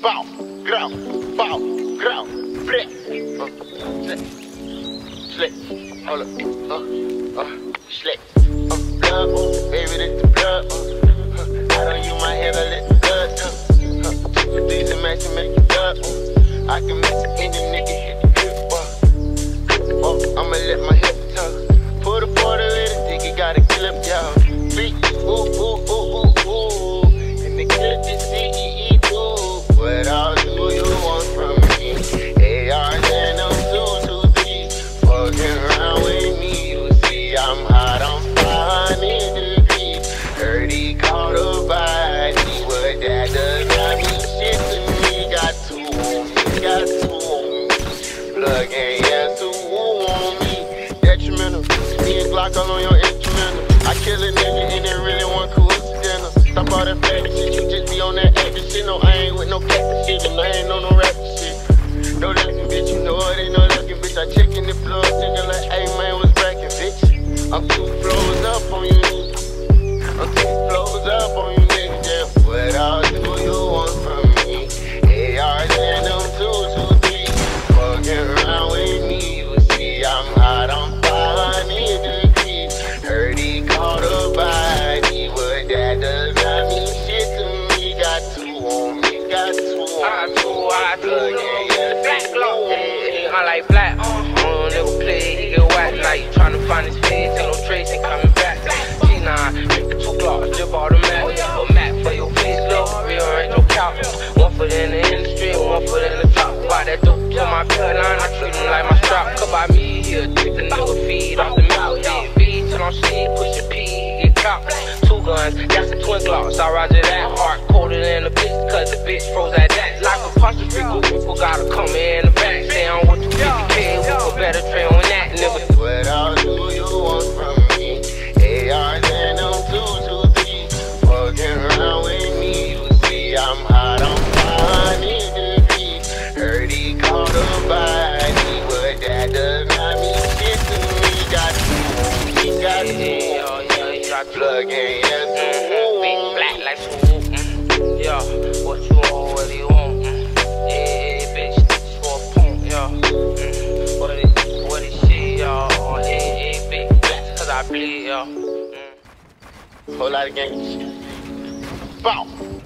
Bow, grau, bow, grau, bleh. Slick, hold up, slick. Blood, baby, this the blood. I don't use my head, I let the blood. With these and match and make it blood. I can make any nigga hit the grip. I'ma let my hip tuck. Put a quarter in the dick, it got a clip, y'all. Beat, ooh, ooh, ooh, ooh, ooh. And the clip is CEE, ooh. What all do you want from me? ARs and them 223. Fucking around with me, you see I'm hot on 500 degrees. Heard he caught a body, what that does not mean shit to me. Got two on me, got two on me. Plug and yes, two on me. Detrimental, me and Glock all on your instrumental. I kill a nigga and it really one coincidental. Stop all that faggot shit, you just be on that acting shit. No, I ain't with no cat shit, and I ain't on no rap shit. No lacking bitch, you know it ain't no lacking bitch. I check in the floor, thinking like, hey man, what's cracking bitch? I'm 2 floors up on you. I'm 2 floors up on you niggas, yeah. What all do you want from me? ARs and them 223. Fucking around with me, you see I'm hot on 500 degrees. Heard he caught a body, but that does not mean shit to me. Got two on me, got two on me. I like black, never play, he get whack. Now you tryna find his face, ain't no trace, ain't coming back. G9, 52 blocks, drip automatic. A Mac for your face, low, real ain't no couch. 1 foot in the industry, 1 foot in the top. Buy that dope to my bloodline, I treat him like my strap. Cut by me, he'll take the nigga feed off the mouth. Hit V till I'm sleep, push a P, he get caught. 2 guns, that's the twin glocks, I roger that. Heart colder than a bitch, cause the bitch froze at that. Like a apostrophe, people gotta come in the back. Say I'm with 50K, we for better train on that nigga. What all do you want from me? ARs and them 223. Fucking around with me, you see I'm hot on 500 degrees. Heard he caught a body, but that does not mean shit to me. Got two, he got two. Plug in, yes, big black like swoop. Yeah, what you want, what do you want? Yeah, bitch, this for a punk, yeah. What is shit, y'all? Yeah, big black, cause I bleed, yeah. Whole lot of gang shit. Bow.